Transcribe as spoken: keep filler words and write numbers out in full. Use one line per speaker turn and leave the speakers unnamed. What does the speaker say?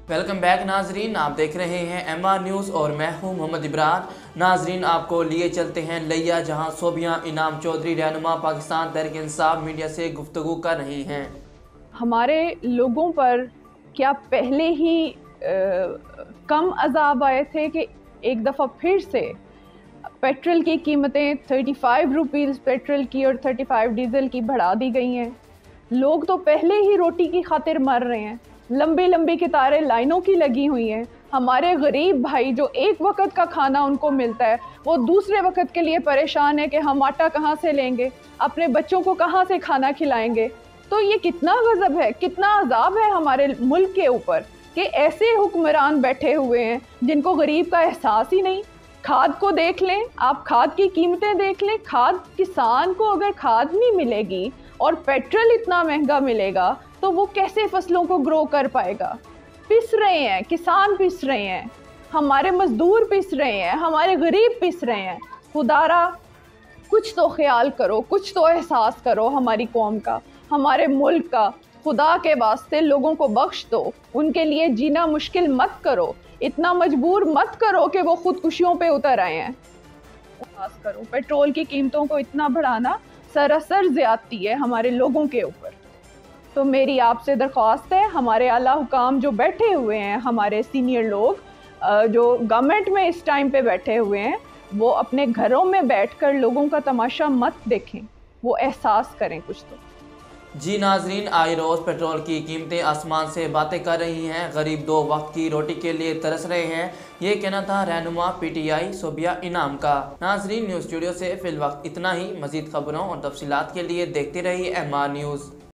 Welcome back नाजरीन, आप देख रहे हैं एम आर न्यूज़ और मैं हूं मोहम्मद इब्रार। नाजरीन, आपको लिए चलते हैं लिया, जहां सोबिया इनाम चौधरी रहनुमा पाकिस्तान तहरीक इंसाफ मीडिया से गुफ्तगू कर रही हैं।
हमारे लोगों पर क्या पहले ही आ, कम अजाब आए थे कि एक दफ़ा फिर से पेट्रोल की कीमतें पैंतीस रुपीस पेट्रोल की और पैंतीस डीजल की बढ़ा दी गई हैं। लोग तो पहले ही रोटी की खातिर मर रहे हैं, लंबी लंबी कतारें लाइनों की लगी हुई हैं। हमारे गरीब भाई जो एक वक्त का खाना उनको मिलता है, वो दूसरे वक्त के लिए परेशान है कि हम आटा कहाँ से लेंगे, अपने बच्चों को कहाँ से खाना खिलाएंगे। तो ये कितना गज़ब है, कितना अजाब है हमारे मुल्क के ऊपर कि ऐसे हुक्मरान बैठे हुए हैं जिनको गरीब का एहसास ही नहीं। खाद को देख लें आप, खाद की कीमतें देख लें। खाद, किसान को अगर खाद नहीं मिलेगी और पेट्रोल इतना महंगा मिलेगा तो वो कैसे फसलों को ग्रो कर पाएगा। पिस रहे हैं किसान, पिस रहे हैं हमारे मजदूर, पिस रहे हैं हमारे गरीब, पिस रहे हैं। खुदारा कुछ तो ख्याल करो, कुछ तो एहसास करो हमारी कौम का, हमारे मुल्क का। खुदा के वास्ते लोगों को बख्श दो, उनके लिए जीना मुश्किल मत करो, इतना मजबूर मत करो कि वो खुदकुशियों पे उतर आए हैं। एहसास करो, पेट्रोल की कीमतों को इतना बढ़ाना सरासर ज़्यादती है हमारे लोगों के ऊपर। तो मेरी आपसे दरख्वास्त है, हमारे आला हुकाम जो बैठे हुए हैं, हमारे सीनियर लोग जो गवर्नमेंट में इस टाइम पे बैठे हुए हैं, वो अपने घरों में बैठकर लोगों का तमाशा मत देखें, वो एहसास करें कुछ तो।
जी नाजरीन, आए रोज़ पेट्रोल की कीमतें आसमान से बातें कर रही हैं, गरीब दो वक्त की रोटी के लिए तरस रहे हैं। ये कहना था रहनुमा पी टी आई सोबिया इनाम का। नाजरीन, न्यूज़ स्टूडियो से फिल वक्त इतना ही। मजीद खबरों और तफसीलात के लिए देखते रहिए एम आर न्यूज़।